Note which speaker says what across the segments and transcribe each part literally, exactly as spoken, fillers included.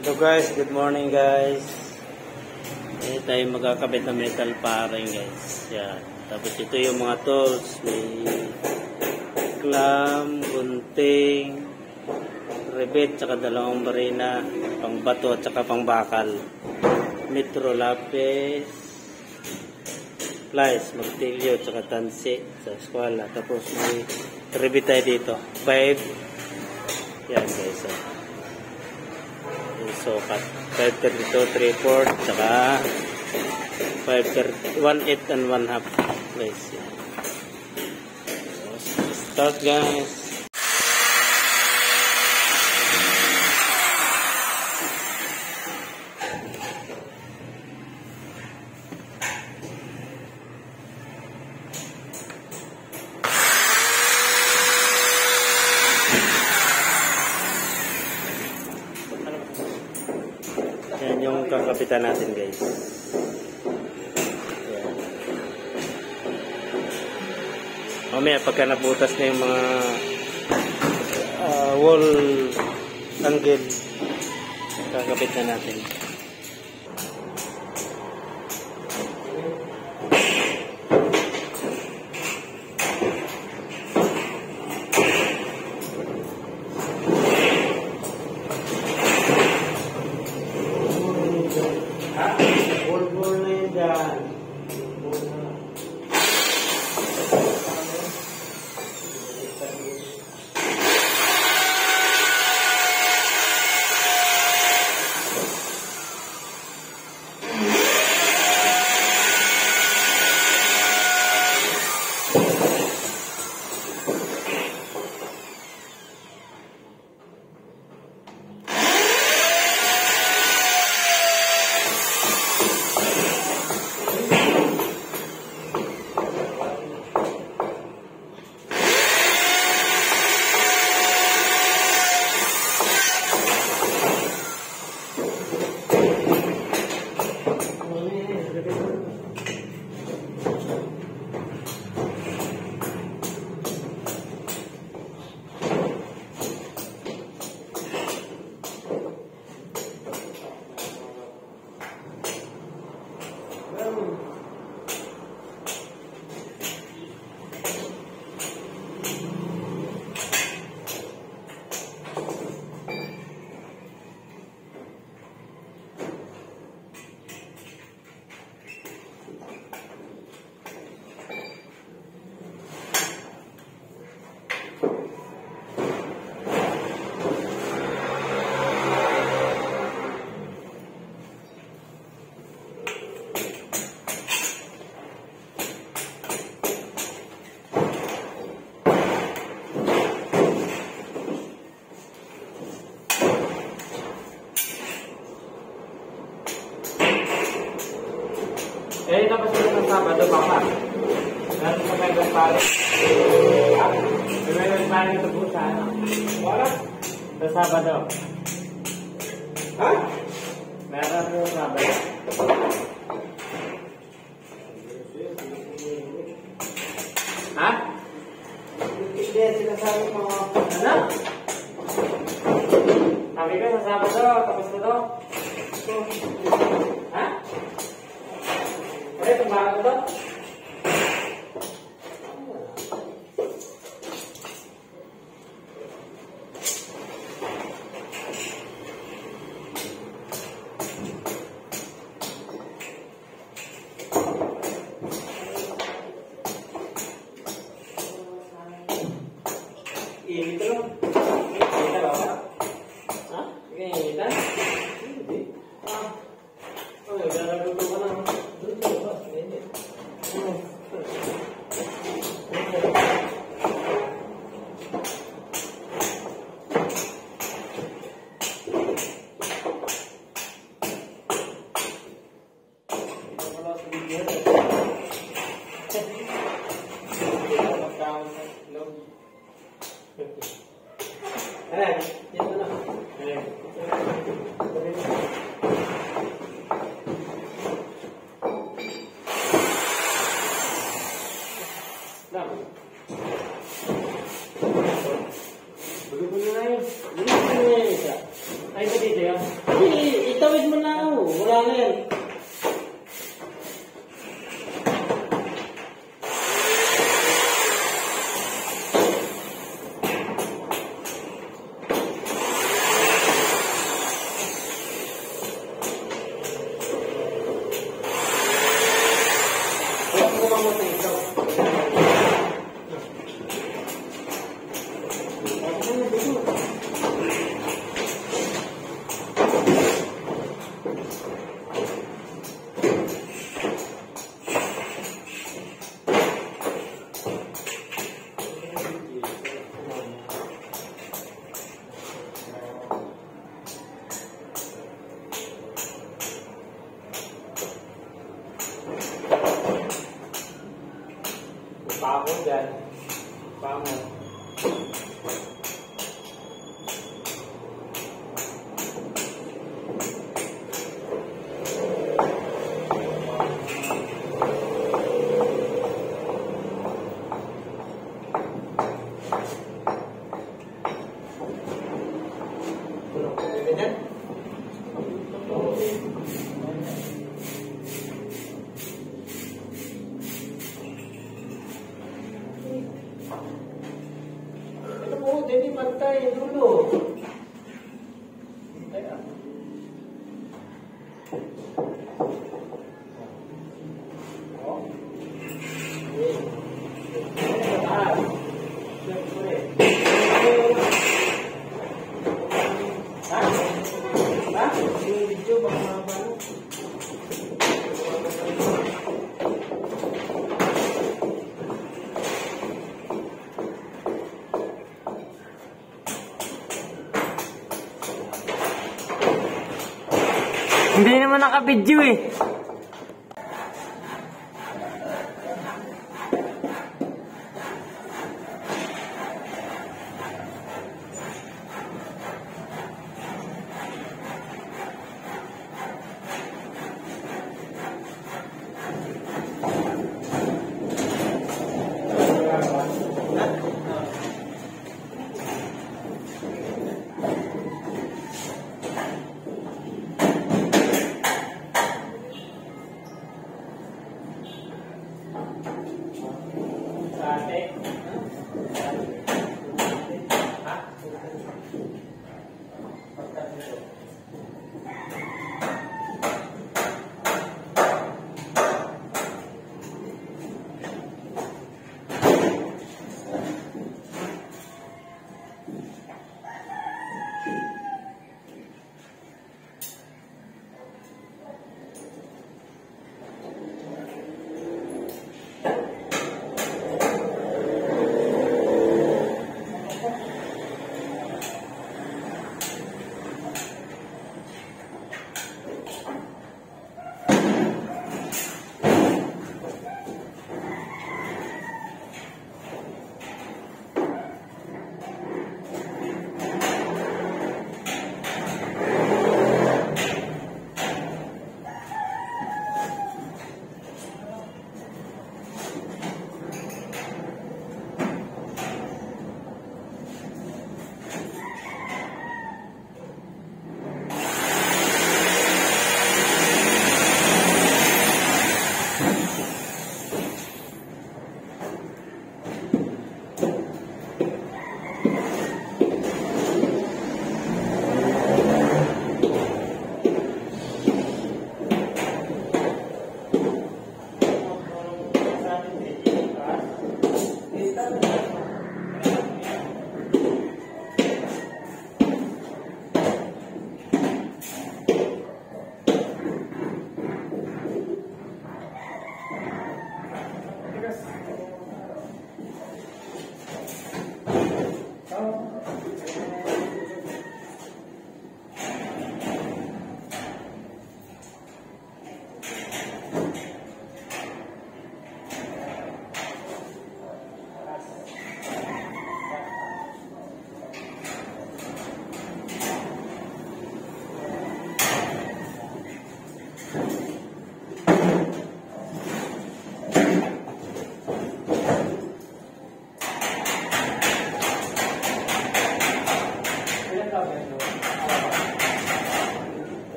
Speaker 1: Hello guys, good morning guys. Eh tayo magkakabit ng metal paring guys. Yan. Tapos ito yung mga tools, may clamp, gunting, rebit, tsaka dalawang barina, pang bato at saka pang bakal. Metro lapis, plies, magtilyo, tsaka tansi sa eskwela. Tapos may rebit tayo dito. Five. Yan guys. Oh. Sokat five thirty-two three fourths saka five thirty one eighth and one half place. Start guys. Yan yung kakapitan natin guys. Yan. Mamaya pagka nabutas na yung mga uh, wall angle, kakapit na natin. Eh, tapos ito ng Sabado, baka. Meron sa may Gaspare. May Gaspare ito po sa ano? Wala? Sa Sabado. Ha? Meron po sa Sabado. Ha? Hindi, sinasabi mo. Ano? Sabi ko sa Sabado, tapos na to. Ha? Ada kemana tuh? Ini tuh, ini apa? Hah? Ini kan? Ini. Ah. Oh, udah ada dulu mana? Eh,
Speaker 2: itawid mo na ako. Wala na yan.
Speaker 1: Paano dyan? Paano?
Speaker 2: Oo, hindi pantay, dulo. Kaya. Oh. Okay. Ah. Siyempre. Ha? Ha? Yung video, baka mabano.
Speaker 1: Hindi naman naka-video eh.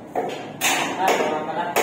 Speaker 1: Ay, mga pala.